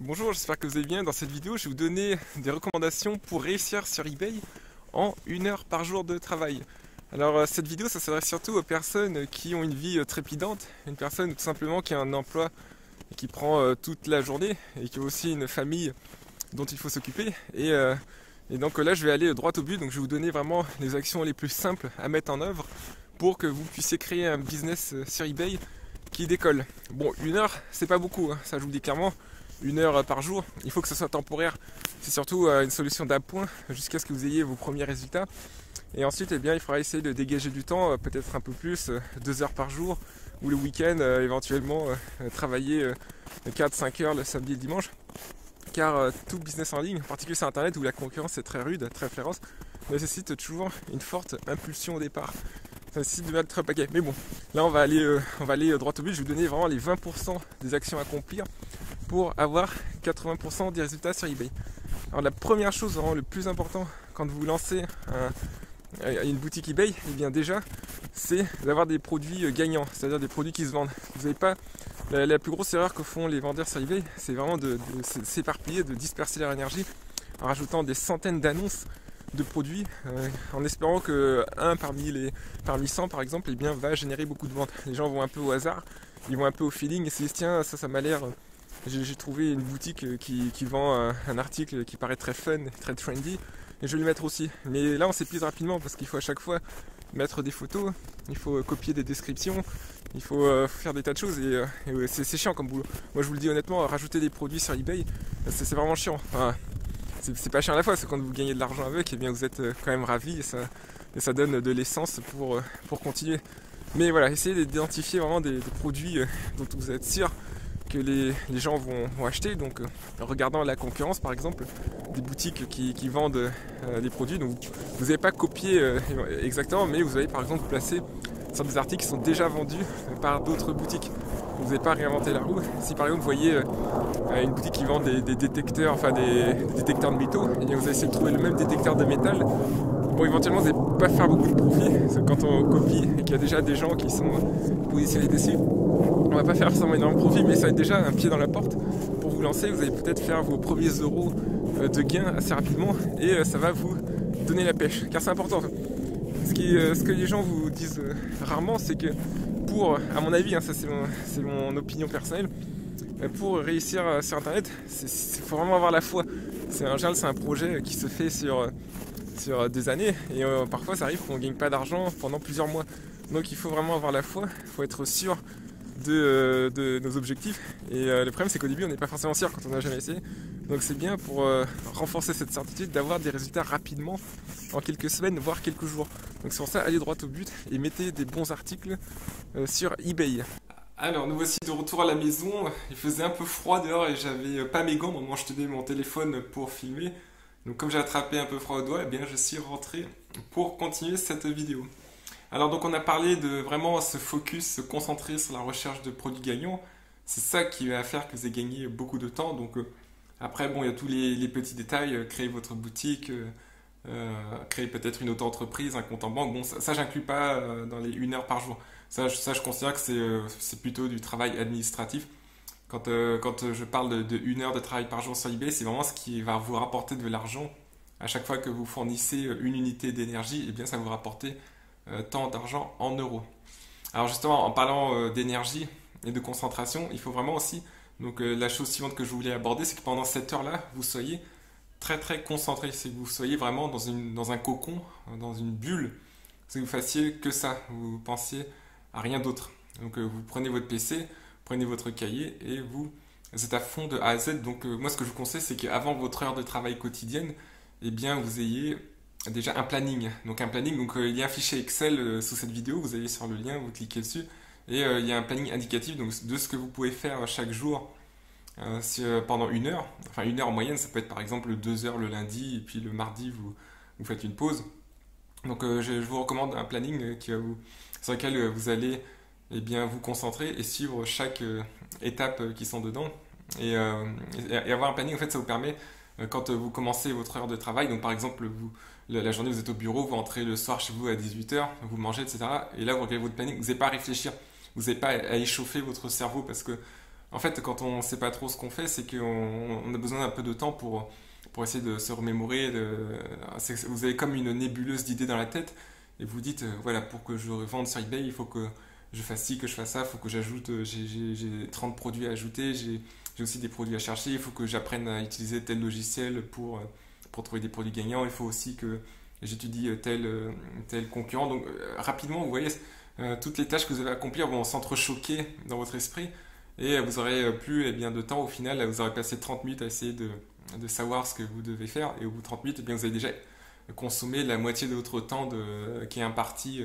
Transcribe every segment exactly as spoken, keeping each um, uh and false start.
Bonjour, j'espère que vous allez bien. Dans cette vidéo, je vais vous donner des recommandations pour réussir sur eBay en une heure par jour de travail. Alors euh, cette vidéo, ça s'adresse surtout aux personnes qui ont une vie euh, trépidante, une personne tout simplement qui a un emploi qui prend euh, toute la journée et qui a aussi une famille dont il faut s'occuper. Et, euh, et donc là, je vais aller droit au but. Donc je vais vous donner vraiment les actions les plus simples à mettre en œuvre pour que vous puissiez créer un business euh, sur eBay qui décolle. Bon, une heure, c'est pas beaucoup, hein, ça je vous le dis clairement. Une heure par jour, il faut que ce soit temporaire. C'est surtout euh, une solution d'appoint jusqu'à ce que vous ayez vos premiers résultats. Et ensuite, eh bien, il faudra essayer de dégager du temps, euh, peut-être un peu plus, euh, deux heures par jour, ou le week-end, euh, éventuellement, euh, travailler euh, quatre cinq heures le samedi et le dimanche. Car euh, tout business en ligne, en particulier sur Internet où la concurrence est très rude, très féroce, nécessite toujours une forte impulsion au départ. Ça nécessite de mettre un paquet. Mais bon, là on va aller, euh, on va aller euh, droit au but. Je vais vous donner vraiment les vingt pour cent des actions à accomplir pour avoir quatre-vingts pour cent des résultats sur eBay. Alors la première chose, vraiment le plus important quand vous lancez un, une boutique eBay, et eh bien déjà, c'est d'avoir des produits gagnants, c'est-à-dire des produits qui se vendent. Vous n'avez pas la, la plus grosse erreur que font les vendeurs sur eBay, c'est vraiment de, de s'éparpiller, de disperser leur énergie en rajoutant des centaines d'annonces de produits, euh, en espérant que un parmi les parmi cent par exemple, eh bien, va générer beaucoup de ventes. Les gens vont un peu au hasard, ils vont un peu au feeling et se disent tiens, ça ça m'a l'air. J'ai trouvé une boutique qui, qui vend un, un article qui paraît très fun, très trendy, et je vais le mettre aussi. Mais là, on s'épuise rapidement parce qu'il faut à chaque fois mettre des photos, il faut copier des descriptions, il faut euh, faire des tas de choses, et, euh, et c'est chiant comme boulot. Moi, je vous le dis honnêtement, rajouter des produits sur eBay, c'est vraiment chiant. Enfin, c'est pas chiant à la fois, c'est quand vous gagnez de l'argent avec, et bien vous êtes quand même ravi, et ça, et ça donne de l'essence pour, pour continuer. Mais voilà, essayez d'identifier vraiment des, des produits dont vous êtes sûr que les, les gens vont, vont acheter, donc euh, en regardant la concurrence par exemple, des boutiques qui, qui vendent euh, des produits, donc vous n'avez pas copié euh, exactement, mais vous avez par exemple placé sur des articles qui sont déjà vendus par d'autres boutiques. Vous n'avez pas réinventé la roue. Si par exemple vous voyez euh, une boutique qui vend des, des détecteurs, enfin des, des détecteurs de métaux, et bien vous allez essayer de trouver le même détecteur de métal. Bon, éventuellement vous n'allez pas faire beaucoup de profit, parce que quand on copie et qu'il y a déjà des gens qui sont positionnés dessus, on va pas faire forcément énormément de profit, mais ça va être déjà un pied dans la porte pour vous lancer. Vous allez peut-être faire vos premiers euros de gains assez rapidement, et ça va vous donner la pêche, car c'est important. Ce, qui, ce que les gens vous disent rarement, c'est que pour, à mon avis, hein, ça c'est mon, mon opinion personnelle, pour réussir sur Internet, il faut vraiment avoir la foi. En général, c'est un projet qui se fait sur, sur des années, et euh, parfois ça arrive qu'on ne gagne pas d'argent pendant plusieurs mois. Donc il faut vraiment avoir la foi, il faut être sûr De, de nos objectifs, et euh, le problème c'est qu'au début on n'est pas forcément sûr quand on n'a jamais essayé, donc c'est bien pour euh, renforcer cette certitude d'avoir des résultats rapidement en quelques semaines voire quelques jours. Donc c'est pour ça, allez droit au but et mettez des bons articles euh, sur eBay. Alors nous voici de retour à la maison, il faisait un peu froid dehors et j'avais pas mes gants au moment où je tenais mon téléphone pour filmer, donc comme j'ai attrapé un peu froid au doigt, eh bien je suis rentré pour continuer cette vidéo. Alors donc on a parlé de vraiment se focus, se concentrer sur la recherche de produits gagnants. C'est ça qui va faire que vous allez gagner beaucoup de temps. Donc euh, après bon, il y a tous les, les petits détails, euh, créer votre boutique, euh, euh, créer peut-être une auto-entreprise, un compte en banque. Bon, ça, ça j'inclus pas euh, dans les une heure par jour. Ça, je, ça, je considère que c'est euh, c'est plutôt du travail administratif. Quand, euh, quand je parle de, de une heure de travail par jour sur eBay, c'est vraiment ce qui va vous rapporter de l'argent. À chaque fois que vous fournissez une unité d'énergie, eh bien ça va vous rapporter Euh, tant d'argent en euros. Alors justement, en parlant euh, d'énergie et de concentration, il faut vraiment aussi, donc euh, la chose suivante que je voulais aborder, c'est que pendant cette heure-là, vous soyez très très concentré, c'est que vous soyez vraiment dans, une, dans un cocon, dans une bulle, c'est que vous fassiez que ça, vous pensiez à rien d'autre. Donc euh, vous prenez votre P C, prenez votre cahier et vous êtes à fond de A à Z. Donc euh, moi ce que je vous conseille, c'est qu'avant votre heure de travail quotidienne, eh bien vous ayez déjà un planning. Donc un planning, donc euh, il y a un fichier Excel euh, sous cette vidéo, vous allez sur le lien, vous cliquez dessus, et euh, il y a un planning indicatif donc, de ce que vous pouvez faire chaque jour euh, si, euh, pendant une heure. Enfin une heure en moyenne, ça peut être par exemple deux heures le lundi, et puis le mardi vous, vous faites une pause. Donc euh, je, je vous recommande un planning qui va vous, sur lequel euh, vous allez eh bien, vous concentrer et suivre chaque euh, étape qui sont dedans. Et, euh, et, et avoir un planning, en fait, ça vous permet quand vous commencez votre heure de travail, donc par exemple vous, la journée vous êtes au bureau, vous rentrez le soir chez vous à dix-huit heures, vous mangez, et cetera. Et là vous regardez votre planning, vous n'avez pas à réfléchir, vous n'avez pas à échauffer votre cerveau parce que En fait, quand on ne sait pas trop ce qu'on fait, c'est qu'on on a besoin d'un peu de temps pour, pour essayer de se remémorer. De, c'est- vous avez comme une nébuleuse d'idées dans la tête et vous vous dites, euh, voilà, pour que je vende sur eBay, il faut que je fasse ci, que je fasse ça, il faut que j'ajoute, euh, j'ai j'ai- j'ai trente produits à ajouter, j'ai j'ai aussi des produits à chercher, il faut que j'apprenne à utiliser tel logiciel pour, euh, pour trouver des produits gagnants, il faut aussi que j'étudie euh, tel, euh, tel concurrent. Donc euh, rapidement, vous voyez, euh, toutes les tâches que vous allez accomplir vont s'entrechoquer dans votre esprit et vous aurez euh, plus eh bien, de temps au final, vous aurez passé trente minutes à essayer de, de savoir ce que vous devez faire et au bout de trente minutes, eh bien, vous avez déjà consommé la moitié de votre temps de, qui est imparti euh,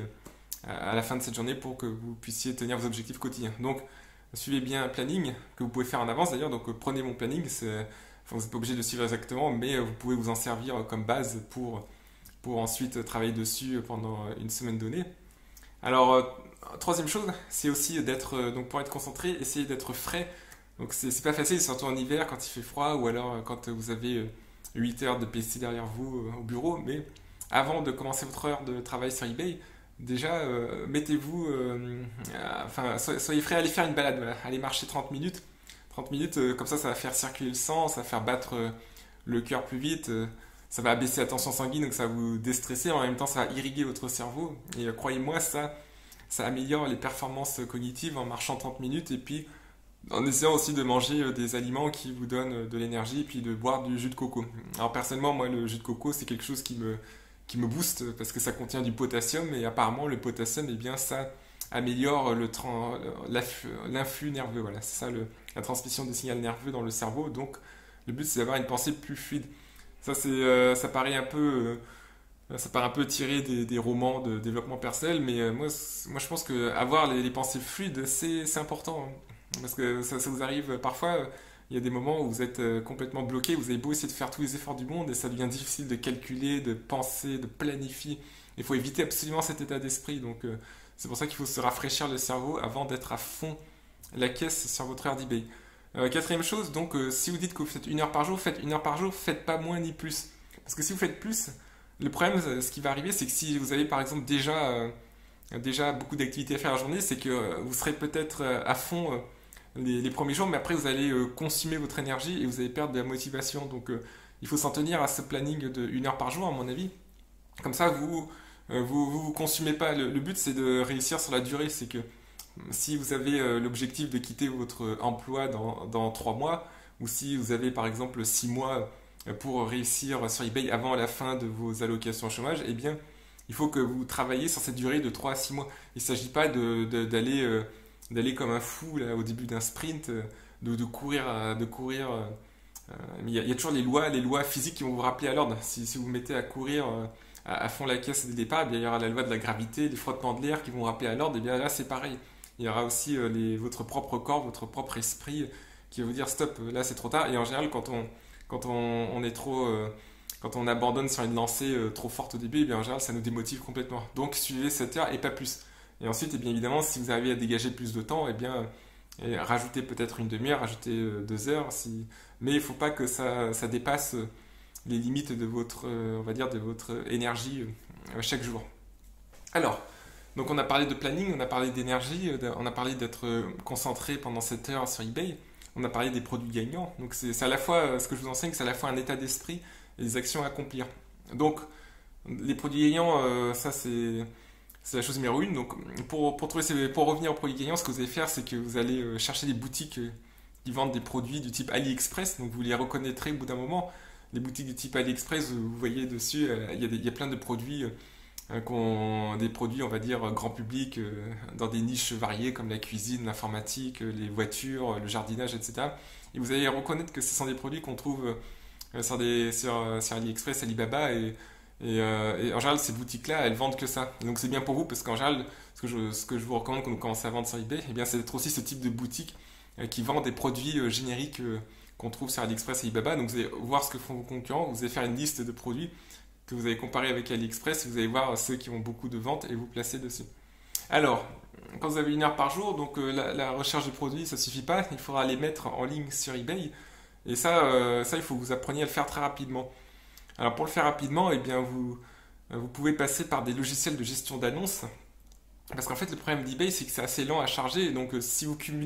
à la fin de cette journée pour que vous puissiez tenir vos objectifs quotidiens. Donc, suivez bien un planning que vous pouvez faire en avance d'ailleurs. Donc, euh, prenez mon planning. Enfin, vous n'êtes pas obligé de le suivre exactement, mais euh, vous pouvez vous en servir comme base pour, pour ensuite travailler dessus pendant une semaine donnée. Alors, euh, troisième chose, c'est aussi d'être, euh, donc pour être concentré, essayer d'être frais. Donc, c'est c'est pas facile, surtout en hiver quand il fait froid ou alors euh, quand vous avez euh, huit heures de P C derrière vous euh, au bureau. Mais avant de commencer votre heure de travail sur eBay, déjà, euh, mettez-vous, euh, euh, enfin, soyez, soyez prêts à aller faire une balade, voilà. Allez marcher trente minutes. trente minutes, euh, comme ça, ça va faire circuler le sang, ça va faire battre euh, le cœur plus vite, euh, ça va abaisser la tension sanguine, donc ça va vous déstresser, en même temps, ça va irriguer votre cerveau. Et euh, croyez-moi, ça, ça améliore les performances cognitives en marchant trente minutes et puis en essayant aussi de manger euh, des aliments qui vous donnent euh, de l'énergie et puis de boire du jus de coco. Alors personnellement, moi, le jus de coco, c'est quelque chose qui me, qui me booste parce que ça contient du potassium et apparemment, le potassium, eh bien, ça améliore le tran- l'afflux l'influx nerveux. Voilà, c'est ça, le, la transmission de signal nerveux dans le cerveau. Donc, le but, c'est d'avoir une pensée plus fluide. Ça, c'est, euh, ça paraît un peu, euh, ça paraît un peu tiré des, des romans de développement personnel, mais euh, moi, c- moi, je pense que avoir les, les pensées fluides, c'est, c'est important, hein. Parce que ça, ça vous arrive parfois, euh, il y a des moments où vous êtes euh, complètement bloqué, vous avez beau essayer de faire tous les efforts du monde et ça devient difficile de calculer, de penser, de planifier. Il faut éviter absolument cet état d'esprit. Donc, euh, c'est pour ça qu'il faut se rafraîchir le cerveau avant d'être à fond la caisse sur votre heure d'eBay. Euh, quatrième chose, donc, euh, si vous dites que vous faites une heure par jour, faites une heure par jour, faites pas moins ni plus. Parce que si vous faites plus, le problème, euh, ce qui va arriver, c'est que si vous avez par exemple déjà, euh, déjà beaucoup d'activités à faire la journée, c'est que euh, vous serez peut-être euh, à fond euh, les, les premiers jours, mais après vous allez euh, consumer votre énergie et vous allez perdre de la motivation. Donc euh, il faut s'en tenir à ce planning de une heure par jour, à mon avis. Comme ça, vous euh, vous, vous, vous consumez pas. Le, le but, c'est de réussir sur la durée. C'est que si vous avez euh, l'objectif de quitter votre emploi dans, dans trois mois, ou si vous avez par exemple six mois euh, pour réussir sur eBay avant la fin de vos allocations au chômage, eh bien, il faut que vous travaillez sur cette durée de trois à six mois. Il ne s'agit pas de, de, d'aller, euh, d'aller comme un fou là, au début d'un sprint, euh, de, de courir, euh, de courir. euh, euh, mais il y, a, il y a toujours les lois, les lois physiques qui vont vous rappeler à l'ordre. Si, si vous vous mettez à courir euh, à, à fond la caisse dès le départ, eh bien, il y aura la loi de la gravité, les frottements de l'air qui vont vous rappeler à l'ordre. Et bien là, c'est pareil. Il y aura aussi euh, les, votre propre corps, votre propre esprit qui va vous dire stop, là c'est trop tard. Et en général, quand on, quand on, on est trop, euh, quand on abandonne sur une lancée euh, trop forte au début, eh bien, en général, ça nous démotive complètement. Donc suivez cette heure et pas plus. Et ensuite, eh bien évidemment, si vous arrivez à dégager plus de temps, eh bien, et rajoutez peut-être une demi-heure, rajoutez euh, deux heures. Si... Mais il ne faut pas que ça, ça dépasse euh, les limites de votre, euh, on va dire, de votre énergie euh, chaque jour. Alors, donc on a parlé de planning, on a parlé d'énergie, euh, on a parlé d'être euh, concentré pendant cette heure sur eBay, on a parlé des produits gagnants. Donc c'est c'est à la fois, euh, ce que je vous enseigne, c'est à la fois un état d'esprit et des actions à accomplir. Donc les produits gagnants, euh, ça c'est c'est la chose numéro une. Donc pour, pour, trouver ces- pour revenir aux produits gagnants, ce que vous allez faire, c'est que vous allez euh, chercher des boutiques euh, qui vendent des produits du type AliExpress. Donc vous les reconnaîtrez au bout d'un moment. Les boutiques du type AliExpress, vous voyez dessus, euh, il y a des- il y a plein de produits euh, euh, qu'on- des produits, on va dire, grand public, euh, dans des niches variées comme la cuisine, l'informatique, euh, les voitures, euh, le jardinage, et cetera. Et vous allez reconnaître que ce sont des produits qu'on trouve euh, sur, des, sur, euh, sur AliExpress, Alibaba, et, et, euh, et en général, ces boutiques-là, elles vendent que ça. Et donc c'est bien pour vous, parce qu'en général, ce que je, ce que je vous recommande quand vous commencez à vendre sur eBay, eh bien, c'est d'être aussi ce type de boutique euh, qui vend des produits euh, génériques euh, qu'on trouve sur AliExpress et Alibaba. Donc vous allez voir ce que font vos concurrents, vous allez faire une liste de produits que vous allez comparer avec AliExpress, vous allez voir ceux qui ont beaucoup de ventes et vous placer dessus. Alors, quand vous avez une heure par jour, donc euh, la, la recherche de produits, ça suffit pas, il faudra les mettre en ligne sur eBay. Et ça, euh, ça, il faut que vous appreniez à le faire très rapidement. Alors pour le faire rapidement, eh bien, vous, euh, vous pouvez passer par des logiciels de gestion d'annonces. Parce qu'en fait, le problème d'eBay, c'est que c'est assez lent à charger. Et donc, euh, si vous cumulez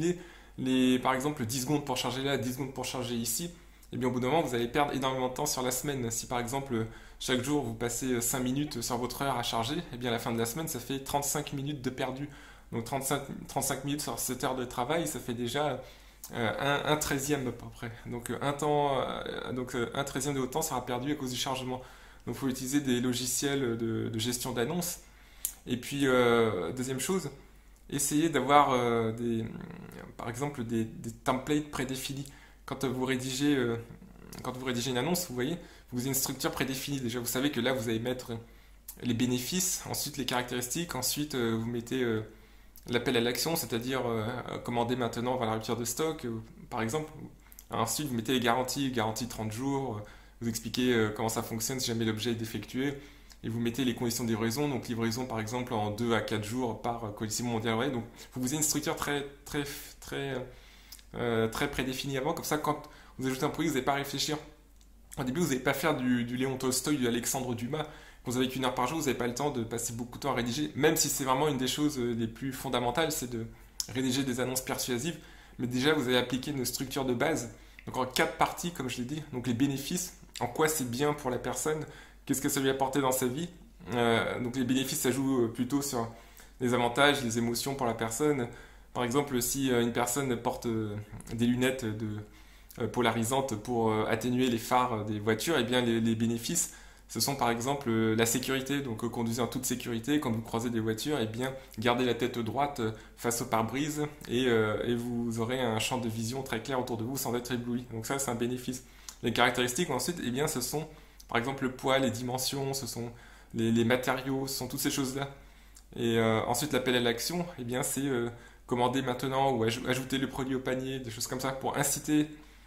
les, par exemple dix secondes pour charger là, dix secondes pour charger ici, et bien au bout d'un moment vous allez perdre énormément de temps sur la semaine. Si par exemple chaque jour vous passez cinq minutes sur votre heure à charger, et bien à la fin de la semaine ça fait trente-cinq minutes de perdu. Donc trente-cinq, trente-cinq minutes sur sept heures de travail, ça fait déjà euh, un, un treizième à peu près. Donc un temps, euh, donc un treizième de votre temps sera perdu à cause du chargement. Donc il faut utiliser des logiciels de, de gestion d'annonces. Et puis euh, deuxième chose, essayez d'avoir euh, des, par exemple des, des templates prédéfinis. Quand vous rédigez, euh, quand vous rédigez une annonce, vous voyez, vous avez une structure prédéfinie. Déjà, vous savez que là, vous allez mettre les bénéfices, ensuite les caractéristiques, ensuite euh, vous mettez euh, l'appel à l'action, c'est-à-dire euh, commander maintenant vers la rupture de stock, euh, par exemple. Ensuite, vous mettez les garanties, garantie trente jours, euh, vous expliquez euh, comment ça fonctionne si jamais l'objet est défectueux, et vous mettez les conditions de livraison, donc livraison par exemple en deux à quatre jours par Colissimo Mondial. Ouais, donc vous avez une structure très, très, très, euh, très prédéfinie avant, comme ça quand vous ajoutez un produit, vous n'avez pas à réfléchir. Au début, vous n'allez pas faire du, du Léon Tolstoï, du Alexandre Dumas. Quand vous avez qu'une heure par jour, vous n'avez pas le temps de passer beaucoup de temps à rédiger, même si c'est vraiment une des choses les plus fondamentales, c'est de rédiger des annonces persuasives. Mais déjà, vous allez appliquer une structure de base, donc en quatre parties, comme je l'ai dit. Donc les bénéfices, en quoi c'est bien pour la personne, qu'est-ce que ça lui a apporté dans sa vie. Euh, donc les bénéfices, ça joue plutôt sur les avantages, les émotions pour la personne. Par exemple, si une personne porte des lunettes de, polarisantes pour atténuer les phares des voitures, et bien les, les bénéfices, ce sont par exemple la sécurité, donc conduisez en toute sécurité, quand vous croisez des voitures, et bien gardez la tête droite face au pare-brise et, euh, et vous aurez un champ de vision très clair autour de vous sans être ébloui. Donc ça, c'est un bénéfice. Les caractéristiques ensuite, eh bien, ce sont par exemple le poids, les dimensions, ce sont les, les matériaux, ce sont toutes ces choses-là. Et euh, ensuite, l'appel à l'action, eh bien, c'est euh, commander maintenant ou aj ajouter le produit au panier, des choses comme ça, pour inciter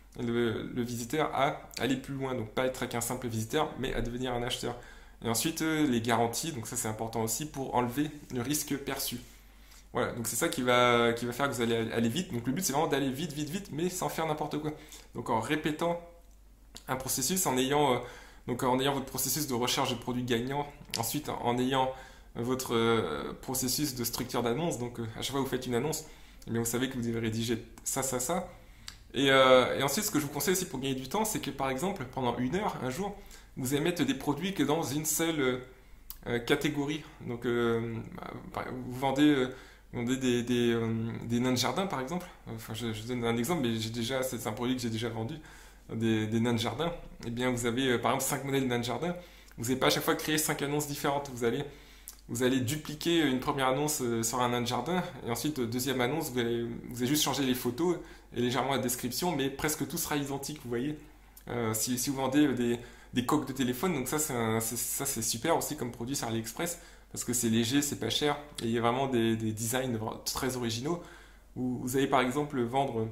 le, le visiteur à aller plus loin. Donc pas être qu'un simple visiteur, mais à devenir un acheteur. Et ensuite, euh, les garanties, donc ça c'est important aussi pour enlever le risque perçu. Voilà, donc c'est ça qui va, qui va faire que vous allez aller vite. Donc le but c'est vraiment d'aller vite, vite, vite, mais sans faire n'importe quoi. Donc en répétant un processus, en ayant, euh, donc en ayant votre processus de recherche de produits gagnants, ensuite en ayant votre euh, processus de structure d'annonce, donc euh, à chaque fois que vous faites une annonce, eh bien, vous savez que vous devez rédiger ça, ça, ça. Et, euh, et ensuite, ce que je vous conseille aussi pour gagner du temps, c'est que par exemple, pendant une heure, un jour, vous allez mettre des produits que dans une seule euh, catégorie. Donc, euh, vous vendez, euh, vous vendez des, des, euh, des nains de jardin, par exemple. Enfin, je, je donne un exemple, mais j'ai déjà, c'est un produit que j'ai déjà vendu, des, des nains de jardin. Eh bien, vous avez, euh, par exemple, cinq modèles de nains de jardin. Vous n'allez pas à chaque fois créer cinq annonces différentes. Vous allez Vous allez dupliquer une première annonce sur un nain de jardin, et ensuite, deuxième annonce, vous allez, vous allez juste changer les photos et légèrement la description, mais presque tout sera identique, vous voyez. Euh, si, si vous vendez des, des coques de téléphone, donc ça c'est super aussi comme produit sur AliExpress, parce que c'est léger, c'est pas cher, et il y a vraiment des, des designs très originaux. Vous, vous allez par exemple vendre,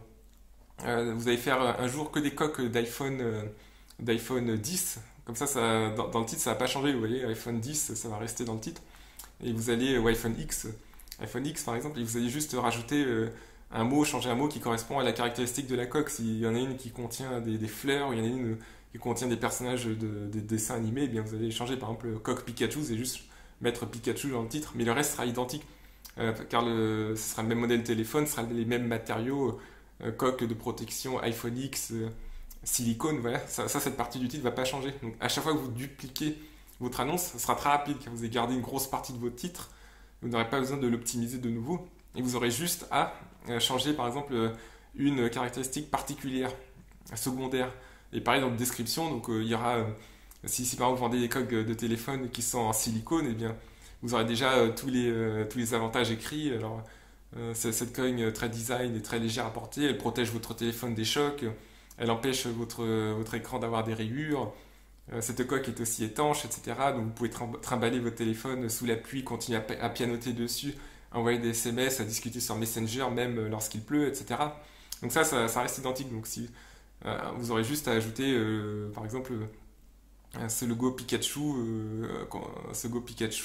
euh, vous allez faire un jour que des coques d'iPhone euh, d'iPhone dix, comme ça, ça dans, dans le titre ça va pas changer, vous voyez, iPhone dix, ça va rester dans le titre. Et vous allez, ou iPhone X, iPhone X par exemple, et vous allez juste rajouter euh, un mot, changer un mot qui correspond à la caractéristique de la coque. S'il y en a une qui contient des, des fleurs, ou il y en a une qui contient des personnages de, de dessins animés, eh bien vous allez changer par exemple coque Pikachu, c'est juste mettre Pikachu dans le titre, mais le reste sera identique, euh, car le, ce sera le même modèle de téléphone, ce sera les mêmes matériaux, euh, coque de protection, iPhone X, euh, silicone, voilà, ça, ça, cette partie du titre ne va pas changer. Donc à chaque fois que vous dupliquez votre annonce, ça sera très rapide car vous avez gardé une grosse partie de votre titre, vous n'aurez pas besoin de l'optimiser de nouveau, et vous aurez juste à changer par exemple une caractéristique particulière, secondaire. Et pareil dans la description, donc euh, il y aura, euh, si, si par exemple vous vendez des coques de téléphone qui sont en silicone, et bien vous aurez déjà euh, tous, les, euh, tous les avantages écrits. Alors euh, cette coque très design et très légère à porter, elle protège votre téléphone des chocs, elle empêche votre, votre écran d'avoir des rayures. Cette coque est aussi étanche, et cetera. Donc vous pouvez trimballer votre téléphone sous la pluie, continuer à pianoter dessus, envoyer des S M S, à discuter sur Messenger, même lorsqu'il pleut, et cetera. Donc ça, ça, ça reste identique. Donc si euh, vous aurez juste à ajouter, euh, par exemple, euh, ce logo Pikachu, euh, ce logo Pikachu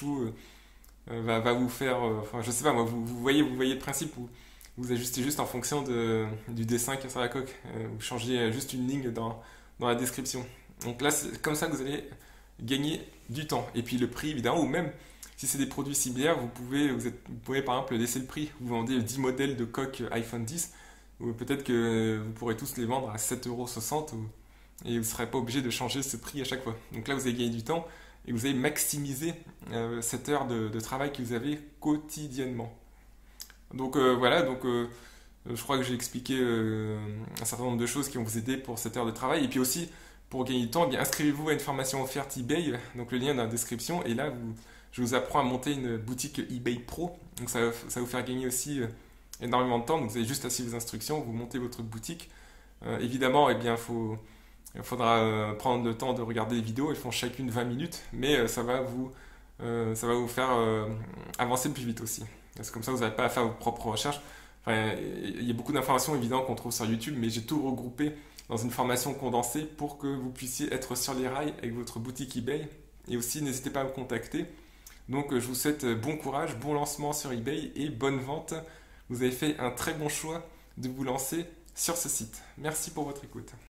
euh, va, va vous faire, euh, enfin je sais pas moi, vous, vous voyez, vous voyez le principe où vous ajustez juste en fonction de, du dessin qu'il y a sur la coque. Euh, vous changez juste une ligne dans, dans la description. Donc là, c'est comme ça que vous allez gagner du temps. Et puis le prix, évidemment, ou même si c'est des produits similaires, vous pouvez, vous, êtes, vous pouvez par exemple laisser le prix. Vous vendez dix modèles de coque iPhone dix, ou peut-être que vous pourrez tous les vendre à sept euros soixante ou- et vous ne serez pas obligé de changer ce prix à chaque fois. Donc là, vous avez gagné du temps et vous avez maximisé euh, cette heure de, de travail que vous avez quotidiennement. Donc euh, voilà, donc euh, je crois que j'ai expliqué euh, un certain nombre de choses qui vont vous aider pour cette heure de travail. Et puis aussi, pour gagner du temps, eh bien, inscrivez-vous à une formation offerte eBay, donc le lien est dans la description. Et là, vous, je vous apprends à monter une boutique eBay Pro. Donc ça, va- ça va vous faire gagner aussi euh, énormément de temps. Donc vous avez juste à suivre les instructions, vous montez votre boutique. Euh, évidemment, eh bien, faut, il faudra euh, prendre le temps de regarder les vidéos. Elles font chacune vingt minutes, mais euh, ça va vous, euh, ça va vous faire euh, avancer plus vite aussi. Parce que comme ça, vous n'avez pas à faire vos propres recherches. Enfin, il y a beaucoup d'informations évidentes qu'on trouve sur YouTube, mais j'ai tout regroupé dans une formation condensée pour que vous puissiez être sur les rails avec votre boutique eBay. Et aussi, n'hésitez pas à me contacter. Donc, euh, je vous souhaite euh, bon courage, bon lancement sur eBay et bonne vente. Vous avez fait un très bon choix de vous lancer sur ce site. Merci pour votre écoute.